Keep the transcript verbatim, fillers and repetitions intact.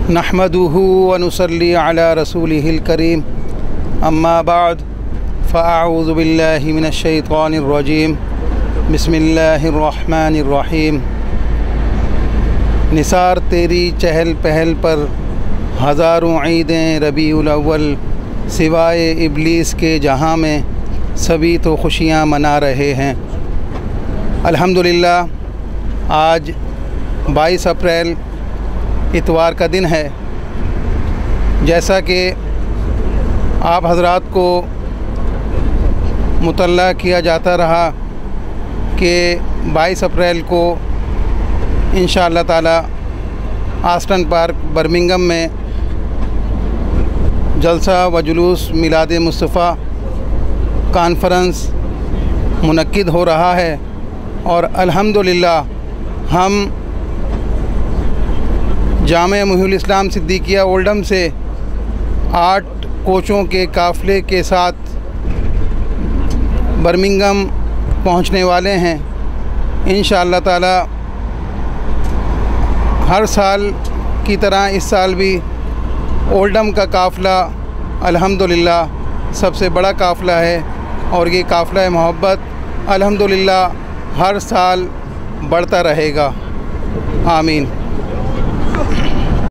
नहमदुहु व नुसल्ली अला रसूलिहिल करीम अम्मा बाद फ़अऊज़ु बिल्लाहि मिनश शैतानिर रजीम बिस्मिल्लाहिर रहमानिर रहीम। निसार तेरी चहल पहल पर हज़ारों ईदें रबीउल अव्वल, सिवाए इब्लीस के जहाँ में सभी तो खुशियाँ मना रहे हैं। अल्हम्दुलिल्लाह आज बाईस अप्रैल इतवार का दिन है। जैसा कि आप हज़रात को मुतल्ला किया जाता रहा कि बाईस अप्रैल को इंशाअल्लाह ताला आस्टन पार्क बर्मिंघम में जलसा व जुलूस मिलाद मुस्तफ़ा कॉन्फ्रेंस मुनक्किद हो रहा है और अल्हम्दुलिल्लाह हम जामे मुहिउल इस्लाम सिद्दीकिया ओल्डम से आठ कोचों के काफ़िले के साथ बर्मिंघम पहुंचने वाले हैं। इंशाअल्लाह ताला हर साल की तरह इस साल भी ओल्डम का काफ़िला अल्हम्दुलिल्लाह सबसे बड़ा काफ़िला है और ये काफ़िला मोहब्बत अल्हम्दुलिल्लाह हर साल बढ़ता रहेगा। आमीन।